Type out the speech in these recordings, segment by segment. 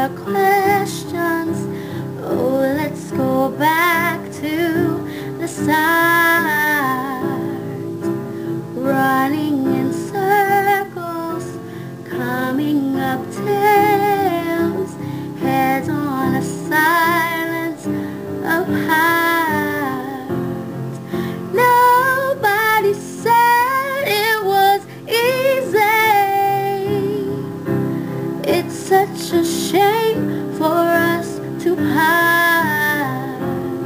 our questions. Oh, let's go back to the start. Running in circles, coming up tails, heads on a silence of heart. Nobody said it was easy. It's such a shame for us to part.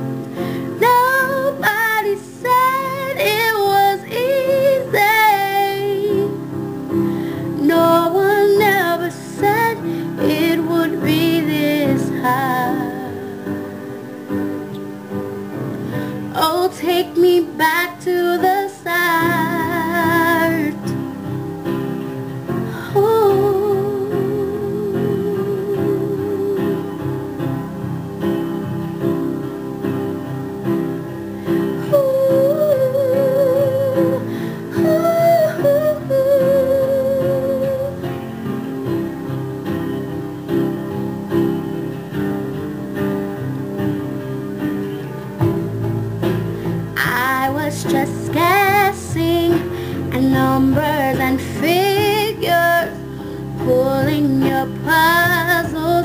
Nobody said it was easy. No one ever said it would be this hard. Oh, take me back to the start. Oh. I was just guessing at numbers and figures, pulling your puzzles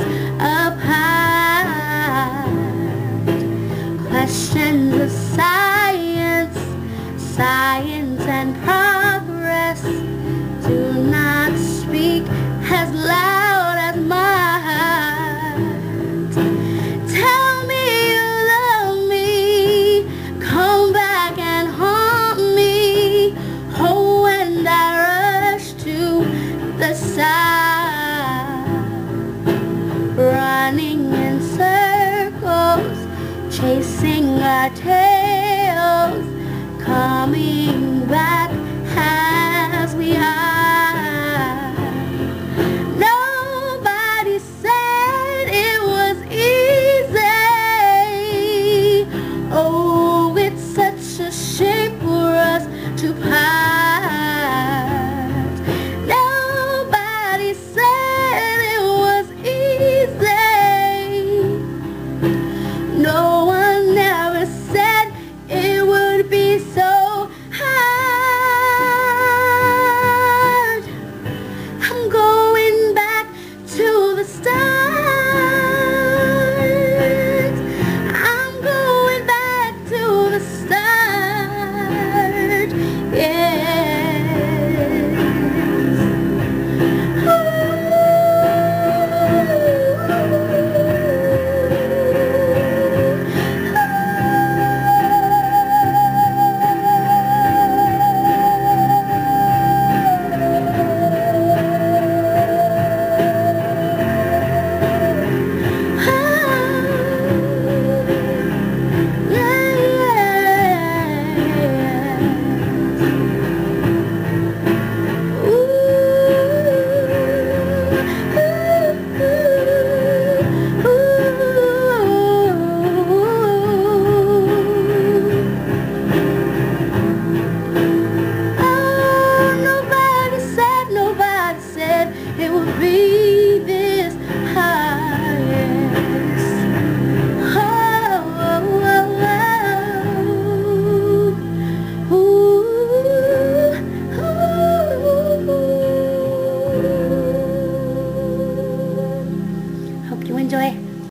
apart. Questions of science, science and progress do not speak as loud as my heart. Tell me you love me, come back and haunt me. Oh, and I rush to the side, running in circles, chasing our tails, coming